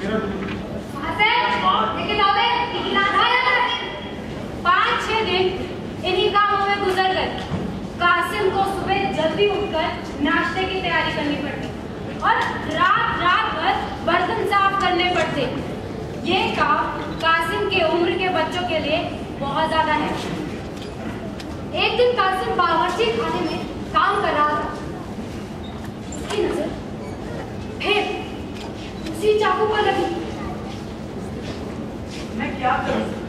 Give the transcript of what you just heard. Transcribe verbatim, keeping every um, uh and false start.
पाँच छह दिन इन्हीं कामों में गुजर गए। कासिम को सुबह जल्दी उठकर नाश्ते की तैयारी करनी पड़ती और रात रात भर बर्तन साफ करने पड़ते। ये काम कासिम के उम्र के बच्चों के लिए बहुत ज्यादा है। एक दिन कासिम बावर्ची खाने में काम कर रहा था। उसकी नजर फिर उसी चाकू पर लगी। मैं क्या करूं?